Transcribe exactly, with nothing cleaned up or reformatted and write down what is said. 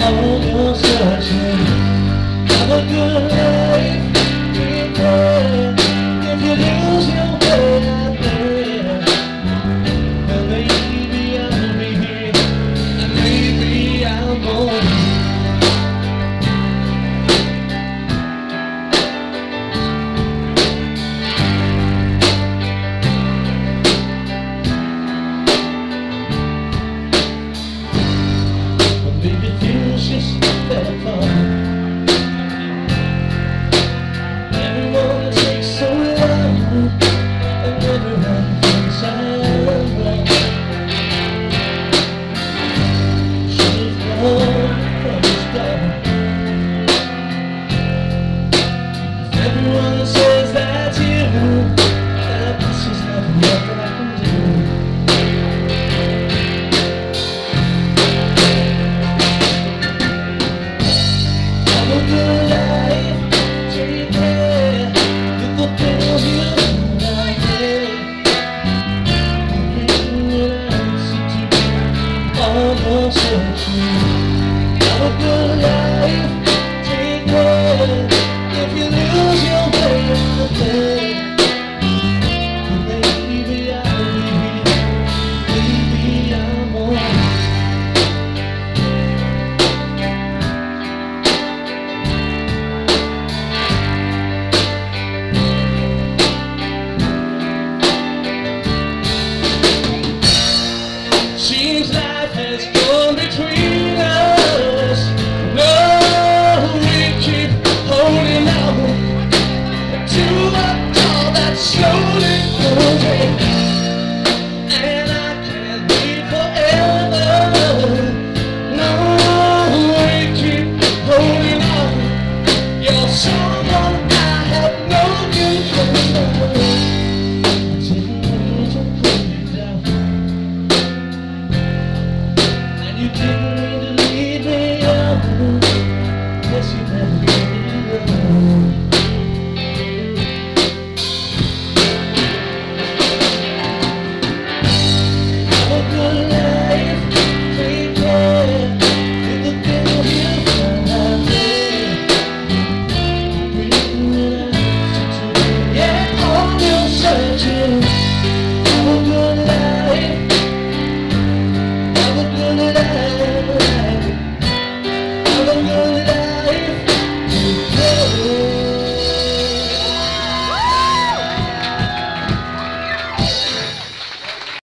all your searching. Have a good life, prepare. If you lose your way out there, well maybe I'll be here, and maybe I'll go. Just better fun. Everyone takes so long, and everyone thinks I'm wrong. Should've gone from the start. If everyone says that's you, that this is nothing that I can do. Good life, take care. With the things you do out there, you bring an answer to all your searching. Have a good life, take care. If you lose your way out there, maybe I'll be here, maybe I'm on. Seems life has gone between us. No, we keep holding on to a door that's slowly closing, and I can't wait forever. No, we keep holding on. You're someone I have no control over. Taking me to put you down. You didn't